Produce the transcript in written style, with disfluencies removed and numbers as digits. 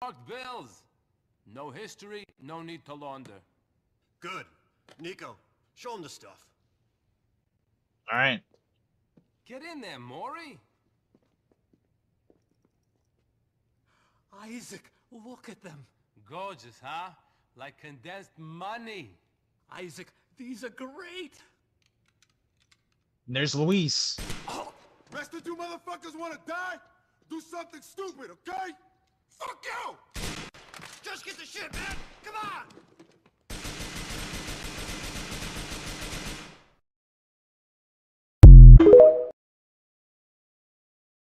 Marked bills. No history, no need to launder. Good. Niko, show him the stuff. All right. Get in there, Maury. Isaac, look at them. Gorgeous, huh? Like condensed money. Isaac, these are great. And there's Luis. Oh, rest of you motherfuckers wanna die? Do something stupid, okay? Fuck you! Just get the shit, man! Come on!